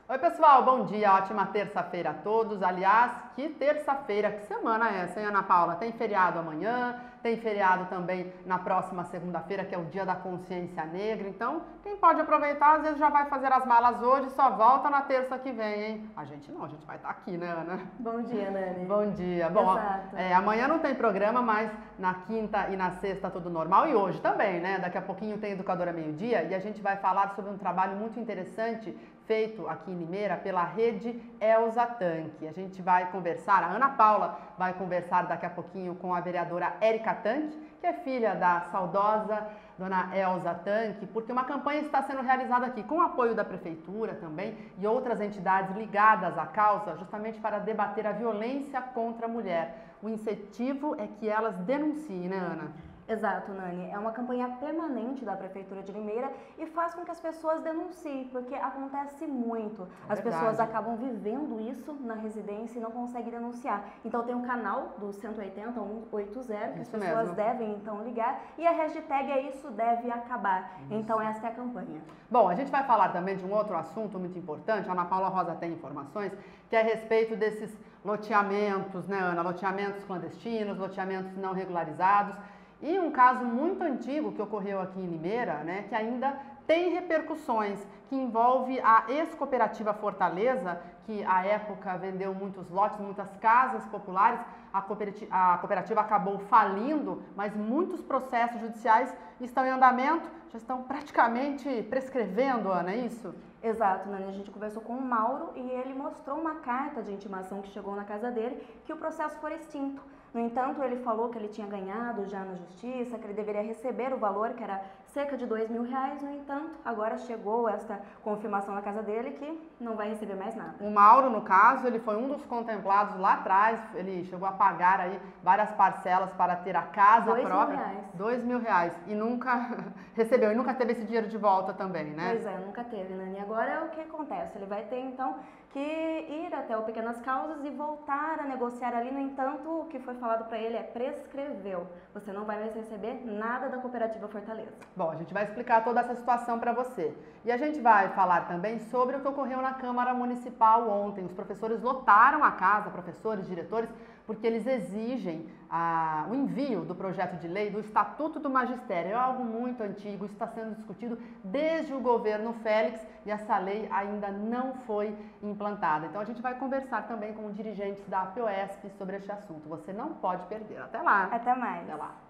Oi pessoal, bom dia, ótima terça-feira a todos. Aliás, que terça-feira, que semana é essa, hein, Ana Paula? Tem feriado amanhã, tem feriado também na próxima segunda-feira, que é o Dia da Consciência Negra. Então, quem pode aproveitar, às vezes já vai fazer as malas hoje, só volta na terça que vem, hein? A gente não, a gente vai estar aqui, né, Ana? Bom dia, Nani. Bom dia. Bom, amanhã não tem programa, mas na quinta e na sexta tudo normal. E hoje também, né? Daqui a pouquinho tem Educadora Meio-Dia e a gente vai falar sobre um trabalho muito interessante feito aqui em Limeira pela rede Elza Tanque. A gente vai conversar, a Ana Paula vai conversar daqui a pouquinho com a vereadora Érica Tanque, que é filha da saudosa dona Elza Tanque, porque uma campanha está sendo realizada aqui com o apoio da prefeitura também e outras entidades ligadas à causa, justamente para debater a violência contra a mulher. O incentivo é que elas denunciem, né, Ana? Exato, Nani. É uma campanha permanente da Prefeitura de Limeira e faz com que as pessoas denunciem, porque acontece muito. As pessoas acabam vivendo isso na residência e não conseguem denunciar. Então tem um canal do 180, 180, que as pessoas devem então ligar e a hashtag é Isso Deve Acabar. Então essa é a campanha. Bom, a gente vai falar também de um outro assunto muito importante, a Ana Paula Rosa tem informações, que é a respeito desses loteamentos, né, Ana? Loteamentos clandestinos, loteamentos não regularizados. E um caso muito antigo que ocorreu aqui em Limeira, né, que ainda tem repercussões, que envolve a ex-cooperativa Fortaleza, que à época vendeu muitos lotes, muitas casas populares. A cooperativa acabou falindo, mas muitos processos judiciais estão em andamento, já estão praticamente prescrevendo, Ana, é isso? Exato, Nani. A gente conversou com o Mauro e ele mostrou uma carta de intimação que chegou na casa dele que o processo foi extinto. No entanto, ele falou que ele tinha ganhado já na justiça, que ele deveria receber o valor, que era cerca de R$2.000. No entanto, agora chegou esta confirmação na casa dele que não vai receber mais nada. O Mauro, no caso, ele foi um dos contemplados lá atrás, ele chegou a pagar aí várias parcelas para ter a casa própria. R$2.000. E nunca recebeu, e nunca teve esse dinheiro de volta também, né? Pois é, nunca teve, Nani. Agora o que acontece? Ele vai ter, então, que ir até o Pequenas Causas e voltar a negociar ali. No entanto, o que foi falado para ele é prescreveu. Você não vai mais receber nada da Cooperativa Fortaleza. Bom, a gente vai explicar toda essa situação para você. E a gente vai falar também sobre o que ocorreu na Câmara Municipal ontem. Os professores lotaram a casa, professores, diretores, porque eles exigem o envio do projeto de lei do Estatuto do Magistério. É algo muito antigo, está sendo discutido desde o governo Félix e essa lei ainda não foi implantada. Então a gente vai conversar também com dirigentes da APOESP sobre este assunto. Você não pode perder. Até lá! Até mais! Até lá!